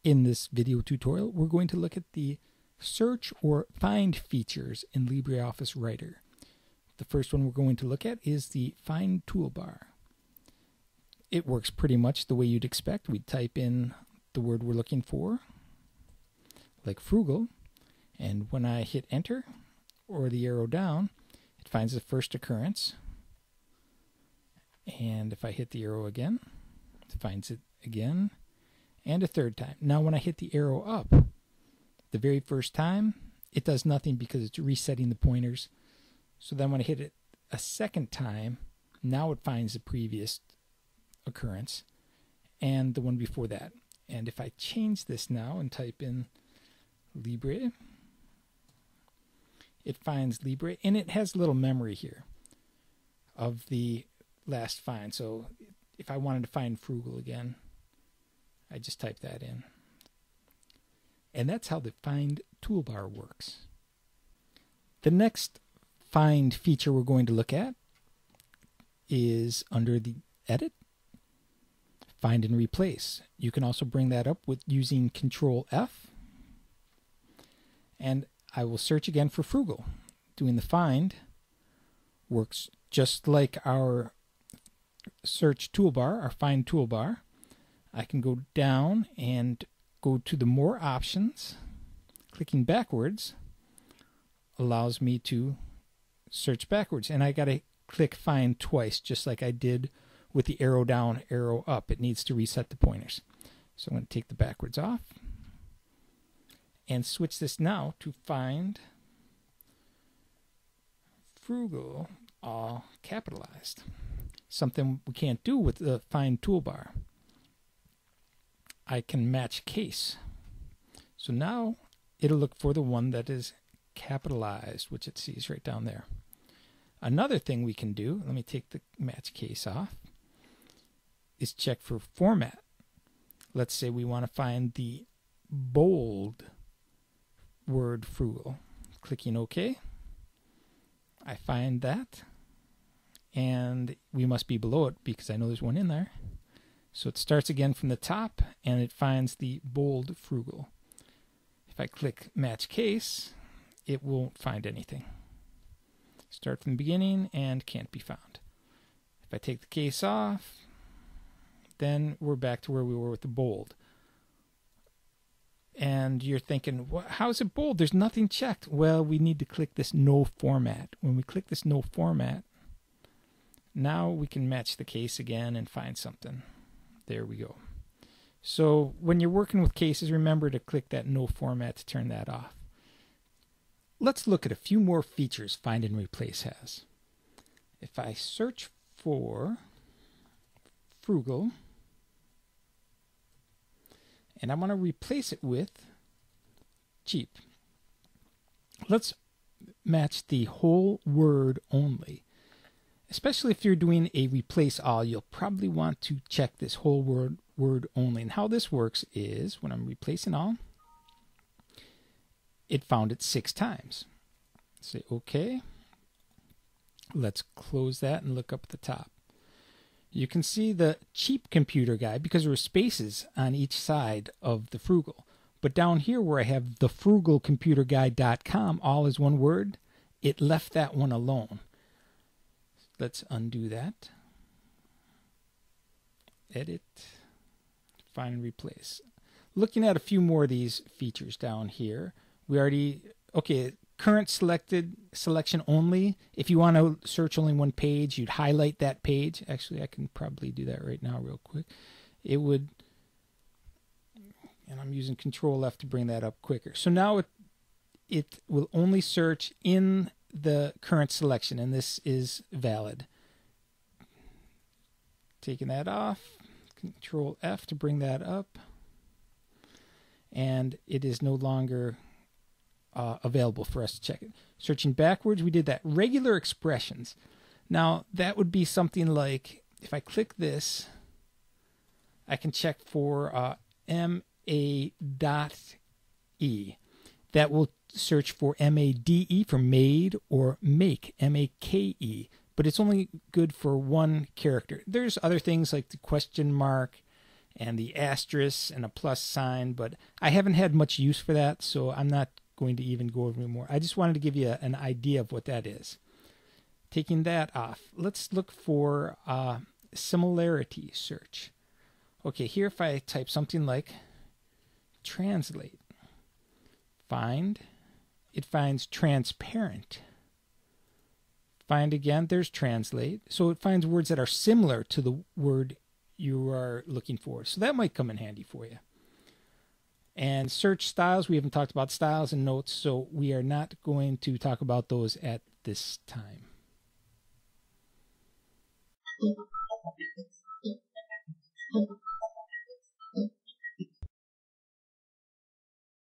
In this video tutorial, we're going to look at the search or find features in LibreOffice Writer. The first one we're going to look at is the Find toolbar. It works pretty much the way you'd expect. We type in the word we're looking for, like frugal, and when I hit enter or the arrow down, it finds the first occurrence. And if I hit the arrow again, it finds it again and a third time. Now when I hit the arrow up, the very first time, it does nothing because it's resetting the pointers. So then when I hit it a second time, now it finds the previous occurrence and the one before that. And if I change this now and type in Libre, it finds Libre, and it has a little memory here of the last find. So if I wanted to find frugal again, I just type that in. And that's how the Find toolbar works. The next Find feature we're going to look at is under the Edit, Find and Replace. You can also bring that up with using Control F. And I will search again for frugal. Doing the find works just like our search toolbar, our find toolbar. I can go down and go to the more options. Clicking backwards allows me to search backwards, and I got to click find twice, just like I did with the arrow down, arrow up. It needs to reset the pointers. So I'm going to take the backwards off and switch this now to find frugal, all capitalized. Something we can't do with the find toolbar. I can match case. So now it'll look for the one that is capitalized, which it sees right down there. Another thing we can do, let me take the match case off, is check for format. Let's say we want to find the bold word frugal. Clicking OK. I find that, and we must be below it because I know there's one in there. So it starts again from the top, and it finds the bold frugal. If I click match case, it won't find anything. Start from the beginning and can't be found. If I take the case off, then we're back to where we were with the bold. And you're thinking, well, how is it bold? There's nothing checked. Well, we need to click this no format. When we click this no format, now we can match the case again and find something. There we go. So when you're working with cases, remember to click that no format to turn that off. Let's look at a few more features Find and Replace has. If I search for frugal, and I want to replace it with cheap, let's match the whole word only. Especially if you're doing a replace all, you'll probably want to check this whole word only. And how this works is when I'm replacing all, it found it 6 times. Say OK. Let's close that and look up at the top. You can see the cheap computer guide because there are spaces on each side of the frugal. But down here where I have the frugalcomputerguide.com, all is one word, it left that one alone. Let's undo that. Edit, Find and Replace. Looking at a few more of these features down here, we already, okay, current selection only. If you want to search only one page, you'd highlight that page. Actually, I can probably do that right now real quick. It would, and I'm using Control F to bring that up quicker. So now it will only search in the current selection, and this is valid. Taking that off, Control F to bring that up, and it is no longer available for us to check it. Searching backwards, we did that. Regular expressions. Now that would be something like, if I click this, I can check for MA.E. That will search for MADE for made or make, MAKE. But it's only good for one character. There's other things like the question mark and the asterisk and a plus sign, but I haven't had much use for that, so I'm not going to even go over more. I just wanted to give you an idea of what that is. Taking that off, let's look for similarity search. Okay, here if I type something like translate, find, it finds transparent. Find again, there's translate. So it finds words that are similar to the word you are looking for. So that might come in handy for you. And search styles, we haven't talked about styles and notes, so we are not going to talk about those at this time.